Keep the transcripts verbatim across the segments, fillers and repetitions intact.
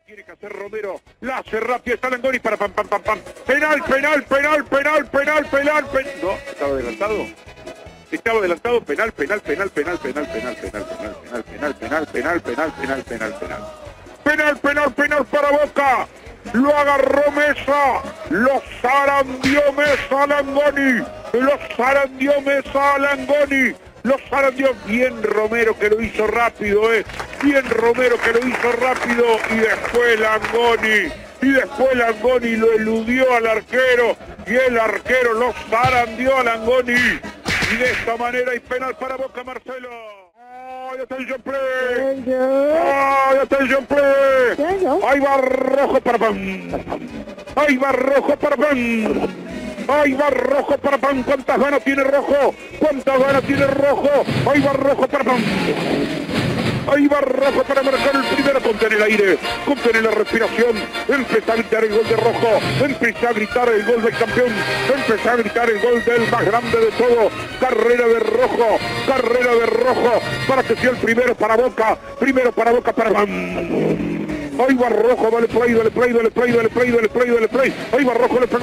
tiene que hacer Romero, la hace rápido, está Langoni para pam, pam, pam, pam. Penal, penal, penal, penal, penal, penal, penal. No, estaba adelantado. Estaba adelantado, penal, penal, penal, penal, penal, penal, penal, penal, penal, penal, penal, penal, penal, penal, penal, penal. Penal, penal, penal para Boca. Lo agarró Mesa. Lo zarandió Mesa a Langoni. Lo zarandió Mesa a Langoni. Lo zarandió bien Romero que lo hizo rápido, eh. Bien Romero que lo hizo rápido. Y después Langoni. Y después Langoni lo eludió al arquero. Y el arquero lo zarandió a Langoni. Y de esta manera hay penal para Boca, Marcelo. ¡Ay, atención play! ¡Ay, atención play! ¡Ahí va rojo para pan! ¡Ahí va rojo para pan! ¡Ahí va rojo para pan! ¿Cuántas ganas tiene rojo? ¿Cuántas ganas tiene rojo? ¡Ahí va rojo para pan! Ahí va rojo para marcar el primero. Contén el aire, contén la respiración. Empezá a gritar el gol de rojo. Empezá a gritar el gol del campeón. Empezá a gritar el gol del más grande de todo. Carrera de rojo, carrera de rojo. Para que sea el primero para Boca. Primero para Boca para... Ahí va rojo, dale play, dale play, dale play, dale play, dale play, dale play. Ahí va rojo, le pegó.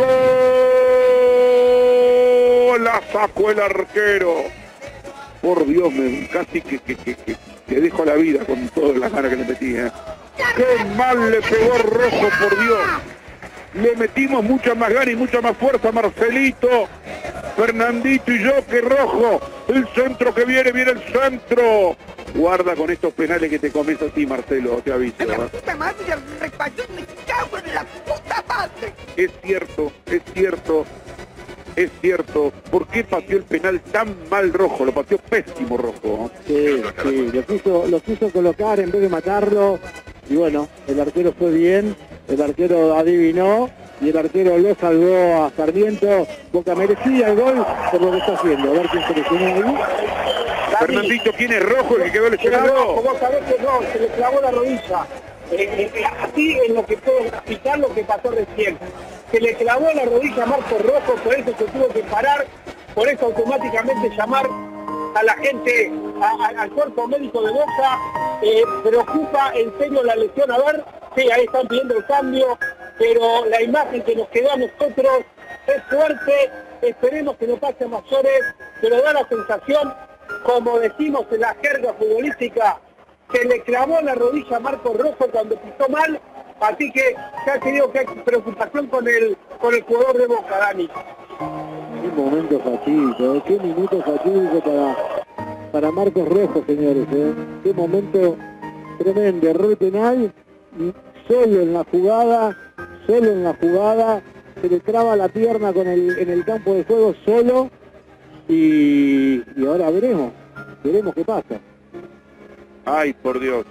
La sacó el arquero. Por Dios, me casi que... que, que, que que dejo la vida con todas las ganas que le metí, ¿eh? ¡Qué mal le pegó rojo, por Dios! Le metimos mucha más ganas y mucha más fuerza a Marcelito, Fernandito y yo que rojo. El centro que viene, viene el centro. Guarda con estos penales que te comes a ti, Marcelo, te aviso. ¡La puta madre, el repayón, me cago en la puta madre! Es cierto, es cierto. Es cierto, ¿por qué pateó el penal tan mal rojo? Lo pateó pésimo rojo. Sí, sí, lo quiso, lo quiso colocar en vez de matarlo. Y bueno, el arquero fue bien, el arquero adivinó y el arquero lo salvó a Sarmiento. Boca merecía el gol por lo que está haciendo. A ver quién seleccionó ahí. Fernandito, ¿quién es rojo? El que quedó lesionado. Vos sabés que no, se le clavó la rodilla. Eh, eh, así es lo que puedo explicar lo que pasó recién. Se le clavó la rodilla a Marco Rojo, por eso se tuvo que parar, por eso automáticamente llamar a la gente, a, a, al cuerpo médico de Boca. Eh, preocupa en serio la lesión, a ver, sí, ahí están pidiendo el cambio, pero la imagen que nos quedó a nosotros es fuerte, esperemos que no pase a mayores, pero da la sensación, como decimos en la jerga futbolística, se le clavó la rodilla a Marco Rojo cuando pisó mal, así que ya te digo que hay preocupación con el con el jugador de Boca, Dani. Qué momento fatídico, qué minuto fatídico para, para Marcos Rojo, señores. ¿eh? Qué momento tremendo, error penal, solo en la jugada, solo en la jugada, se le traba la pierna con el, en el campo de juego solo y, y ahora veremos, veremos qué pasa. Ay, por Dios.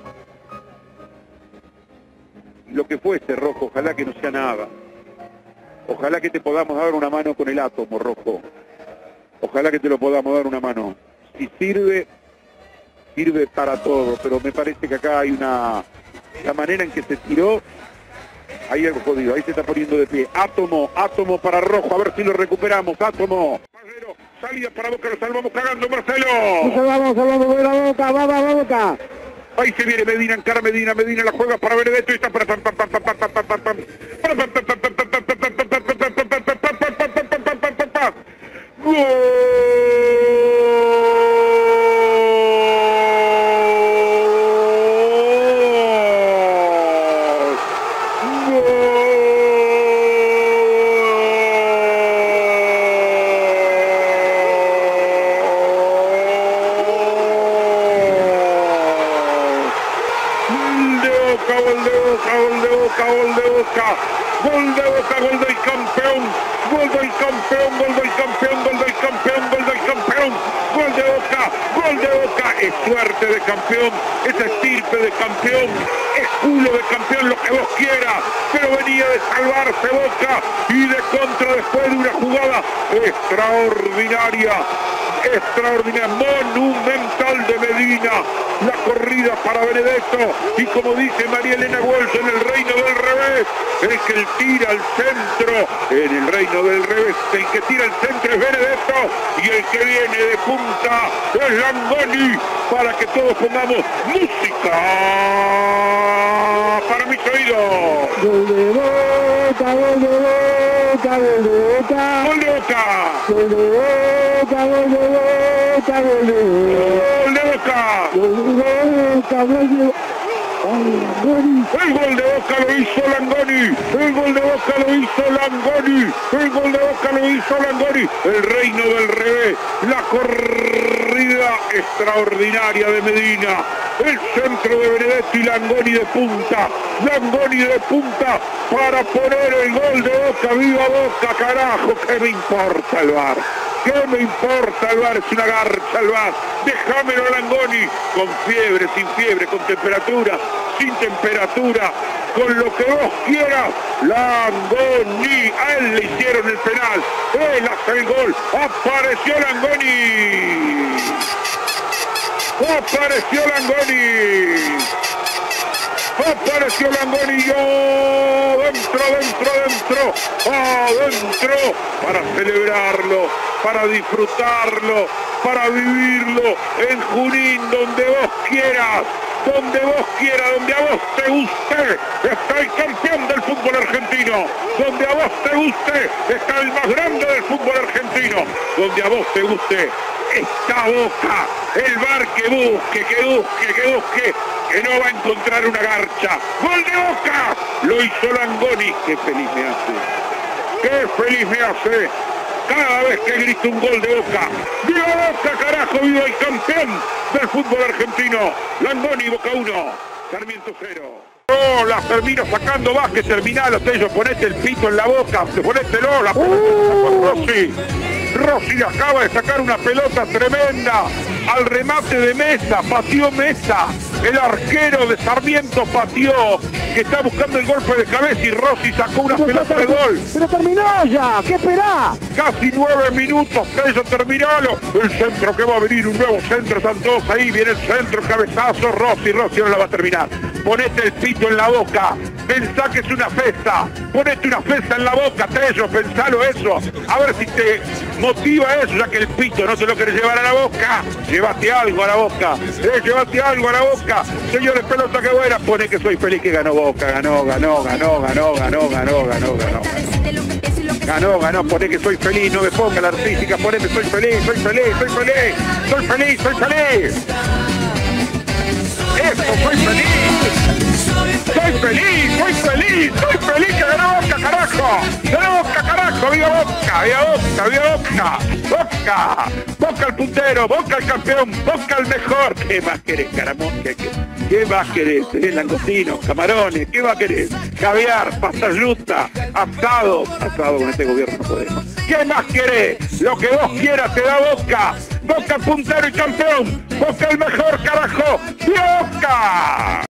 Lo que fuese, rojo, ojalá que no sea nada. Ojalá que te podamos dar una mano con el átomo, rojo. Ojalá que te lo podamos dar una mano. Si sirve, sirve para todo, pero me parece que acá hay una... La manera en que se tiró, hay algo jodido, ahí se está poniendo de pie. Átomo, átomo para rojo, a ver si lo recuperamos, átomo. Salida para Boca, lo salvamos cagando, Marcelo. Lo salvamos, salvamos de la Boca, va, va, va, Boca. Ahí se viene Medina, encara Medina, Medina la juega para Benedetto y está para pam pam pam pam pam pam pam pam pam. Gol de Boca, gol del campeón, gol del campeón, gol del campeón, gol del campeón, gol del campeón, gol de Boca, gol de Boca, es suerte de campeón, es estirpe de campeón, es culo de campeón, lo que vos quieras, pero venía de salvarse Boca y de contra después de una jugada extraordinaria, extraordinaria, monumental de Medina. La corrida para Benedetto. Y como dice María Elena Walsh en el reino del revés, el que el tira al centro, en el reino del revés, el que tira al centro es Benedetto. Y el que viene de punta es Langoni. Para que todos pongamos música para mis oídos. Gol de Boca, gol de Boca, gol de Boca. Gol de Boca. Gol de Boca, gol de Boca, gol de Boca. Gol de Boca. Gol de Boca, gol de Boca. El gol de Boca lo hizo Langoni. El gol de Boca lo hizo Langoni. El gol de Boca lo hizo Langoni. El reino del revés. La corrida extraordinaria de Medina. El centro de Benedetto y Langoni de punta. Langoni de punta para poner el gol de Boca. ¡Viva Boca, carajo! ¿Qué me importa el V A R? ¿Qué me importa el V A R? Es una garcha el V A R. Déjamelo a Langoni. Con fiebre, sin fiebre, con temperatura, sin temperatura, con lo que vos quieras. Langoni. A él le hicieron el penal. Él hace el gol. Apareció Langoni. Apareció Langoni. Apareció Langoni. Yo dentro, dentro, dentro. Adentro. Para celebrarlo. Para disfrutarlo. Para vivirlo. En Junín, donde vos quieras. Donde vos quieras, donde a vos te guste, está el campeón del fútbol argentino. Donde a vos te guste, está el más grande del fútbol argentino. Donde a vos te guste, está Boca. El V A R que busque, que busque, que busque, que no va a encontrar una garcha. ¡Gol de Boca! Lo hizo Langoni. ¡Qué feliz me hace! ¡Qué feliz me hace! Cada vez que grito un gol de Boca. ¡Viva Boca, carajo! ¡Viva el campeón del fútbol argentino! Langoni, Boca uno, Sarmiento cero. Oh, la termina sacando Vázquez, terminalo, Tello, ponete el pito en la boca, ponételo, la pelota Rossi. Rossi acaba de sacar una pelota tremenda al remate de Mesa, pateó Mesa, el arquero de Sarmiento pateó, que está buscando el golpe de cabeza y Rossi sacó una pelota de gol. Pero terminó ya, ¿qué esperá? Casi nueve minutos, Tello, terminalo. El centro que va a venir, un nuevo centro, están todos ahí, viene el centro, el cabezazo, Rossi, Rossi no la va a terminar. Ponete el pito en la boca, pensá que es una festa, ponete una festa en la boca, Tello, pensalo eso, a ver si te motiva eso, ya que el pito no te lo querés llevar a la boca, llévate algo a la boca, eh, llévate algo a la boca, señores, pelota que buena, pone que soy feliz que ganó Boca, ganó, ganó, ganó, ganó, ganó, ganó, ganó, ganó. Ganó, ganó, poné que soy feliz, no me ponga la artística, poné que soy feliz, soy feliz, soy feliz, soy feliz, soy feliz. Eso, soy feliz. Soy feliz, soy feliz, soy feliz que ganó Boca, carajo. Ganó Boca, carajo, viva Boca, viva Boca, viva Boca. Boca, Boca el puntero, Boca el campeón, Boca el mejor. ¿Qué más querés, caramón? ¿Qué, qué, qué más querés? ¿Eh? Langostinos, camarones, ¿qué más querés? Caviar, pasta yuta, asado. Asado con este gobierno no podemos. ¿Qué más querés? Lo que vos quieras te da Boca. Boca puntero y campeón. Boca el mejor, carajo. ¡Viva Boca!